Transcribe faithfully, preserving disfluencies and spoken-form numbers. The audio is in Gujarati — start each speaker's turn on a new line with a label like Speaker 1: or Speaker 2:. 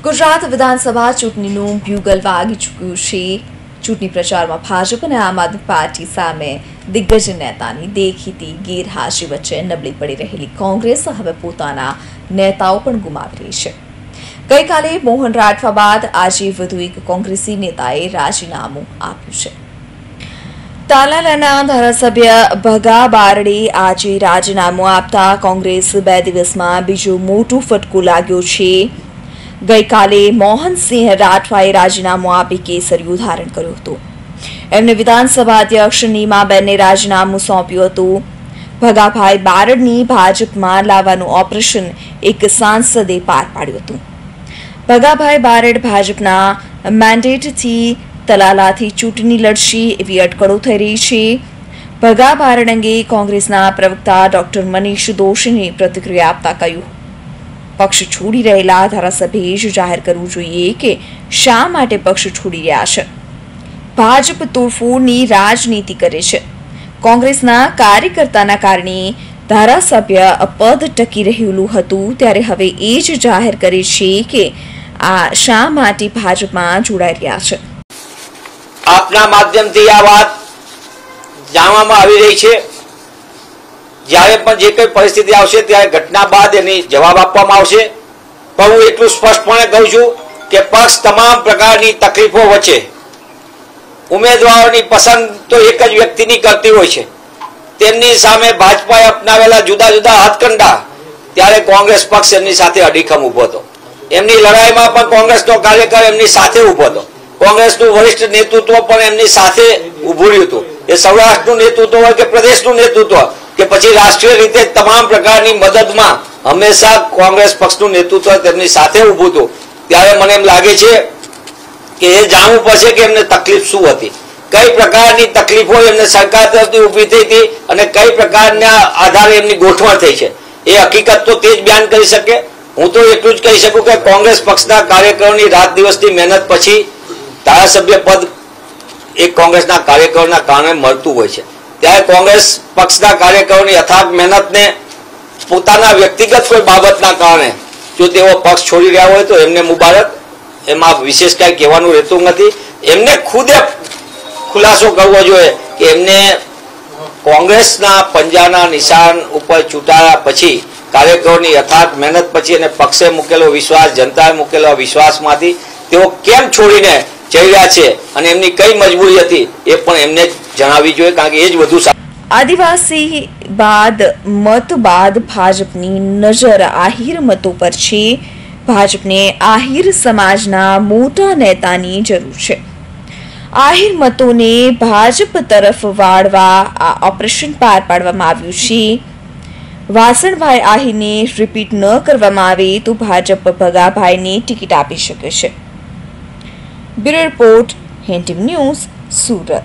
Speaker 1: गुजरात विधानसभा चूंटણીનું બ્યુગલ વાગી ચૂક્યું છે। ચૂંટણી પ્રચારમાં ભાજપ અને આમ આદમી પાર્ટી સામે દિગ્ગજ નેતાની દેખીતી ગેરહાજરી વચ્ચે નબળી પડી રહેલી કોંગ્રેસ હવે પોતાના નેતાઓ પણ ગુમાવી રહી છે। ગઈકાલે મોહન રાઠવા બાદ આજે વધુ એક કોંગ્રેસી નેતાએ રાજીનામું આપ્યું છે। તાલાલાના ધારાસભ્ય ભગા બારડે આજે રાજીનામું આપતા કોંગ્રેસ બે દિવસમાં બીજો મોટો ફટકો લાગ્યો છે। ગઈકાલે મોહનસિંહ રાઠવાએ રાજીનામું આપી કેસરિયું ધારણ કર્યું હતું। એમને વિધાનસભા અધ્યક્ષ નીમાબેનને રાજીનામું સોંપ્યું હતું। ભગાભાઈ બારડની ભાજપમાં લાવવાનું ઓપરેશન એક સાંસદે પાર પાડ્યું હતું। ભગાભાઈ બારડ ભાજપના મેન્ડેટથી તલાલાથી ચૂંટણી લડશે એવી અટકળો થઈ રહી છે। ભગા બારડ અંગે કોંગ્રેસના પ્રવક્તા ડોક્ટર મનીષ દોશીને પ્રતિક્રિયા આપતા કહ્યું, પક્ષ છોડી રહેલા ધારાસભ્યએ જ જાહેર કરવું જોઈએ કે શા માટે પક્ષ છોડી રહ્યા છે। ભાજપ તોડફોડની રાજનીતિ કરે છે। કોંગ્રેસના કાર્યકર્તાના કારણે ધારાસભ્ય પદ ટકી રહેલું હતું ત્યારે હવે એ જ જાહેર કરે છે કે આ શા માટે ભાજપમાં જોડાઈ રહ્યા છે।
Speaker 2: આપના માધ્યમથી આ વાત જાણવામાં આવી રહી છે। જ્યારે પણ જે કોઈ પરિસ્થિતિ આવશે ત્યારે ઘટના બાદ એની જવાબ આપવામાં આવશે। પણ હું એટલું સ્પષ્ટપણે કહું છું કે પક્ષ તમામ પ્રકારની તકલીફો વચ્ચે ઉમેદવારોની પસંદ તો એક જ વ્યક્તિની કરતી હોય છે। તેમની સામે ભાજપાએ અપનાવેલા જુદા જુદા હાથકંડા ત્યારે કોંગ્રેસ પક્ષ એમની સાથે અડીખમ ઊભો હતો। એમની લડાઈમાં પણ કોંગ્રેસનો કાર્યકર એમની સાથે ઊભો હતો। કોંગ્રેસનું વરિષ્ઠ નેતૃત્વ પણ એમની સાથે ઊભું રહ્યું હતું। એ સૌરાષ્ટ્રનું નેતૃત્વ હોય કે પ્રદેશનું નેતૃત્વ કે પછી રાષ્ટ્રીય રીતે તમામ પ્રકારની મદદમાં હંમેશા કોંગ્રેસ પક્ષનું નેતૃત્વ તેમની સાથે ઊભું હતું। ત્યારે મને એમ લાગે છે કે એ જાણવું પડશે કે એમને તકલીફ શું હતી, કઈ પ્રકારની તકલીફો એમને સરકાર તરફથી ઊભી થઈ હતી અને કઈ પ્રકારના આધારે એમની ગોઠવણ થઈ છે। એ હકીકત તો તે જ બયાન કરી શકે। હું તો એટલું જ કહી શકું કે કોંગ્રેસ પક્ષના કાર્યકરોની રાત દિવસની મહેનત પછી ધારાસભ્ય પદ એક કોંગ્રેસના કાર્યકરોના કારણે મળતું હોય છે। ત્યારે કોંગ્રેસ પક્ષના કાર્યકરોની અથાગ મહેનતને પોતાના વ્યક્તિગત કોઈ બાબતના કારણે જો તેઓ પક્ષ છોડી રહ્યા હોય તો એમને મુબારક, એમાં વિશેષ કાંઈ કહેવાનું રહેતું નથી। એમને ખુદે ખુલાસો કરવો જોઈએ કે એમને કોંગ્રેસના પંજાના નિશાન ઉપર ચૂંટાયા પછી કાર્યકરોની અથાગ મહેનત પછી અને પક્ષે મૂકેલો વિશ્વાસ, જનતાએ મૂકેલો વિશ્વાસમાંથી તેઓ કેમ છોડીને જઈ રહ્યા છે અને એમની કઈ મજબૂરી હતી એ પણ એમને જણાવવી જોઈએ, કારણ કે એ જ વધુ
Speaker 1: આદિવાસી બાદ મત બાદ ભાજપની નજર આહિર મતો પર છે। ભાજપને આહિર સમાજના મોટા નેતાની જરૂર છે। આહિર મતોને ભાજપ તરફ વાળવા આ ઓપરેશન પાર પાડવામાં આવ્યું છે। વાસણભાઈ આહિરને રિપીટ ન કરવામાં આવે તો ભાજપ ભગાભાઈને ટિકિટ આપી શકે છે। Bureau report, Hind TV news, Surat.